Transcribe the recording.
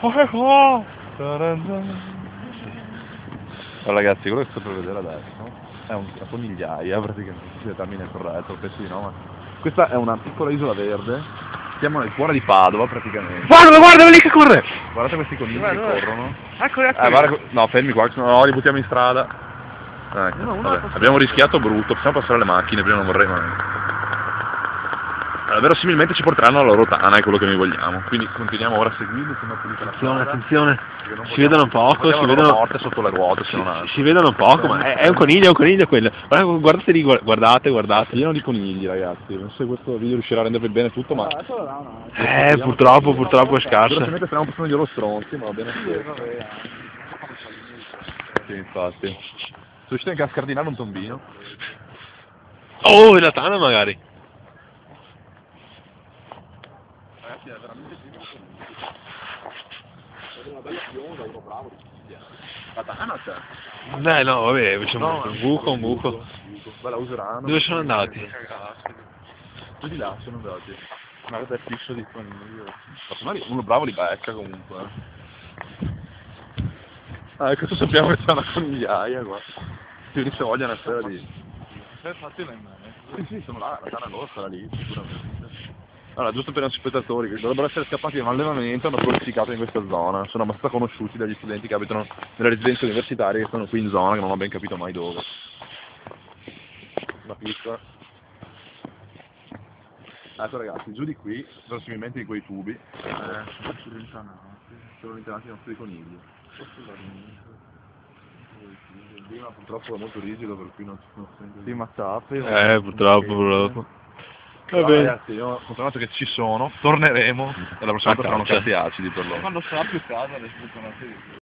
Allora ragazzi, quello che sto per vedere adesso è una conigliaia praticamente, se il termine è corretto, penso di no, ma questa è una piccola isola verde, siamo nel cuore di Padova praticamente. Guarda lì che corre! Guardate questi conigli che corrono. Eccoli. Guarda, no, fermi qua, no, li buttiamo in strada. Ecco, vabbè. Abbiamo rischiato brutto, possiamo passare le macchine, prima non vorrei mai. Allora, verosimilmente ci porteranno alla loro tana, è quello che noi vogliamo. Quindi continuiamo ora a seguirli, se non pulita la strada. Attenzione, si vedono un poco, si vedono morte sotto le ruote, se non altro. si vedono un poco, ma è un coniglio quello. Guardate lì, guardate. Pieno di conigli ragazzi, non so se questo video riuscirà a rendervi bene tutto, ma... Purtroppo è scarso. Veramente stiamo passando glielo stronzi, ma va bene così. Sì, infatti. Sono riuscito anche a scardinare un tombino. Oh, è la tana magari. Ragazzi, è veramente una bella fionda, uno bravo di la tana c'è. No, vabbè, c'è un buco. Beh, la useranno. Dove sono andati? Tutti di là sono andati. Guarda il fisso di coniglio. Magari uno bravo li becca comunque. Ecco, sappiamo che c'è una conigliaia qua. Ti venisse voglia una sera di... Sì, sono là, la tana loro sarà lì, sicuramente. Allora, giusto per i nostri spettatori, che dovrebbero essere scappati da un allevamento, hanno prolificato in questa zona. Sono abbastanza conosciuti dagli studenti che abitano nelle residenze universitarie che stanno qui in zona, che non ho ben capito mai dove. Una pista. Ecco ragazzi, giù di qui, verosimilmente di quei tubi, sono rintanati i nostri conigli. Il clima purtroppo è molto rigido, per cui non si sente. Sì, ma tappi. Purtroppo. Va bene. Ragazzi, io ho controllato che ci sono, torneremo e la prossima volta saranno certi acidi per loro. Quando sarà più caldo le sbucano